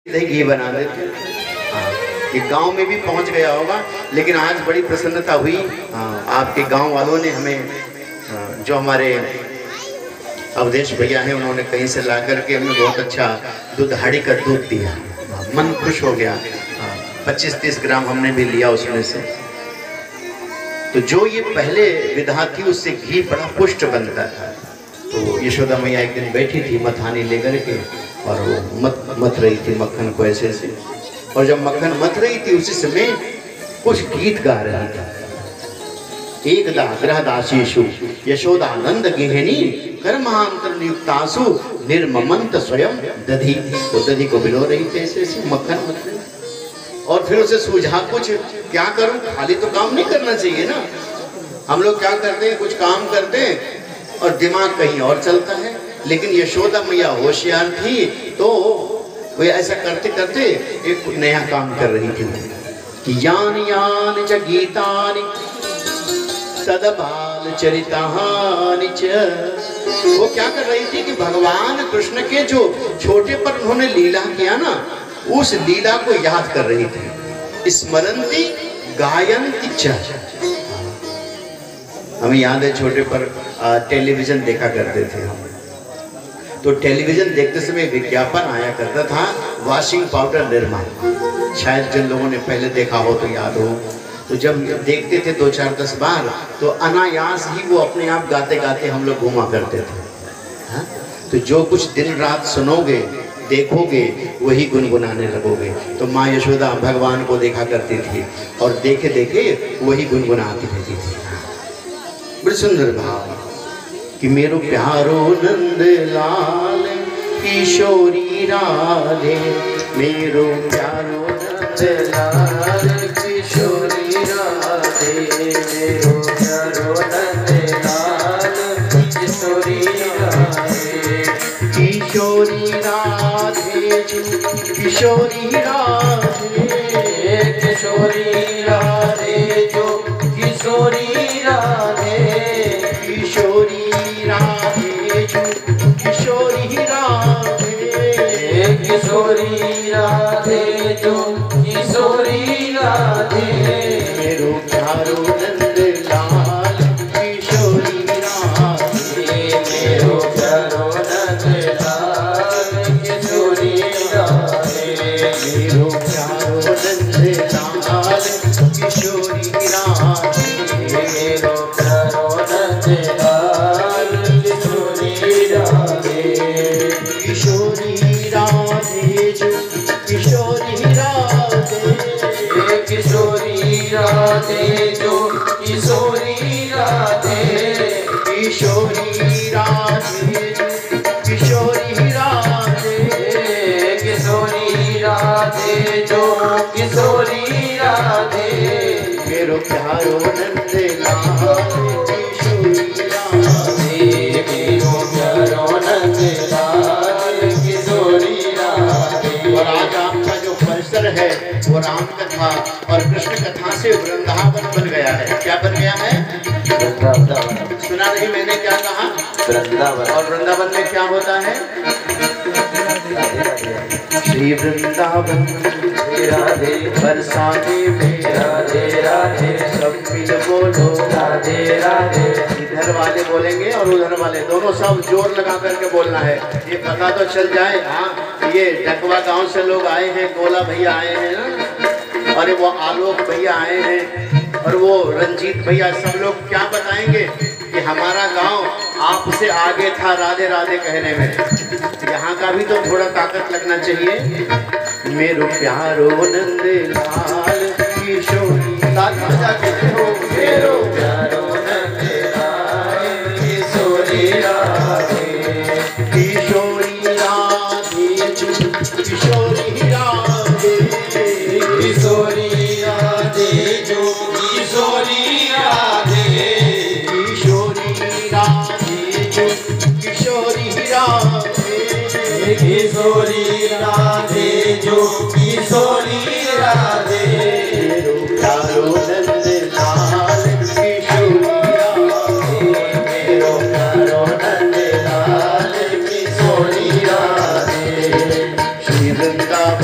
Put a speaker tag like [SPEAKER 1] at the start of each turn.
[SPEAKER 1] घी बना देते। हाँ, ये गांव में भी पहुंच गया होगा, लेकिन आज बड़ी प्रसन्नता हुई। आपके गांव वालों ने हमें, जो हमारे अवधेश भैया हैं, उन्होंने कहीं से ला करके हमें बहुत अच्छा दुधाड़ी का दूध दिया। मन खुश हो गया। 25-30 ग्राम हमने भी लिया उसमें से। तो जो ये पहले विधा थी उससे घी बड़ा पुष्ट बनता था। तो यशोदा मैया एक दिन बैठी थी मथानी लेकर के, और वो मथ रही थी मक्खन को ऐसे से। और जब मक्खन मथ रही थी उसी समय कुछ गीत गा रही थी। एकदा गृहदासीषु यशोदानंद गेहिनी कर्मांतर नियुक्तासु निर्ममंत स्वयं दधी। तो दधी को बिलो रही थी ऐसे ऐसे, मक्खन मथ रही। और फिर उसे सूझा कुछ क्या करूं, खाली तो काम नहीं करना चाहिए ना। हम लोग क्या करते हैं, कुछ काम करते हैं और दिमाग कहीं और चलता है। लेकिन यशोदा मैया होशियार थी, तो वे ऐसा करते करते एक नया काम कर रही थी कि यान यान च गीतानि सदबाल चरितानि च। वो क्या कर रही थी कि भगवान कृष्ण के जो छोटे पर उन्होंने लीला किया ना, उस लीला को याद कर रही थी। स्मरंती गायंती च। हमें याद है छोटे पर टेलीविजन देखा करते थे हम। तो टेलीविजन देखते समय विज्ञापन आया करता था वॉशिंग पाउडर निर्मा। शायद जिन लोगों ने पहले देखा हो तो याद हो। तो जब देखते थे 2-4-10 बार, तो अनायास ही वो अपने आप गाते गाते हम लोग घूमा करते थे। हाँ? तो जो कुछ दिन रात सुनोगे देखोगे वही गुनगुनाने लगोगे। तो माँ यशोदा भगवान को देखा करती थी और देखे देखे वही गुनगुनाती रहती थी। बड़ी सुंदर भाव कि मेरो प्यारो नंद लाल किशोरी राधे, मेरो प्यारो नंद लाल किशोरी राधे, मेरो प्यारो नंद लाल किशोरी राधे, किशोरी राधे किशोरी राधे, किशोरी राधे जो किशोरी राधे, किशोरी राधे जो किशोरी राधे, किशोरी राधे जो किशोरी राधे, मेरो प्यारो नंद लाल किशोरी राधे, मेरो प्यारो नंद लाल किशोरी राधे, मेरो प्यारो नंद लाल किशोरी राधे, मेरो प्यारो नंद लाल किशोरी राधे, किशोरी राधे जो किशोरी राधे, किशोरी राधे जो किशोरी राधे, किशोरी राधे जो किशोरी राधे, किशोरी राधे जो किशोरी राधे, मेरो प्यारो नंद लाल किशोरी राधे, मेरो प्यारो नंद लाल किशोरी राधे। और आज आपका जो परिसर है वो राम कथा और कृष्ण कथा से वृंदावन बन गया है। क्या बन गया है? वृंदावन। सुना नहीं मैंने क्या कहा? वृंदावन। और वृंदावन में क्या होता है? श्री वृंदावन राधे बरसाने में राधे राधे, सब मिल बोलो राधे राधे। इधर वाले बोलेंगे और उधर वाले, दोनों सब जोर लगा करके बोलना है। ये पता तो चल जाए। हाँ, ये डकवा गांव से लोग आए हैं, गोला भैया आए हैं ना, और वो आलोक भैया आए हैं, और वो रंजीत भैया, सब लोग क्या बताएंगे कि हमारा गांव आपसे आगे था राधे राधे कहने में। यहाँ का भी तो थोड़ा ताकत लगना चाहिए। मेरो प्यारो नंद लाल किशोरी, ताल बजाते हो, मेरो प्यारो नंद लाल किशोरी राधे, किशोरी राधे किशोरी राधे, किशोरी राधे जो किशोरी राधे, किशोरी राधे जो किशोरी राधे, किशोरी राधे जो किशोरी राधे, मेरो प्यारो नंद लाल किशोरी राधे, मेरो प्यारो नंद लाल किशोरी राधे। श्री वृंदावन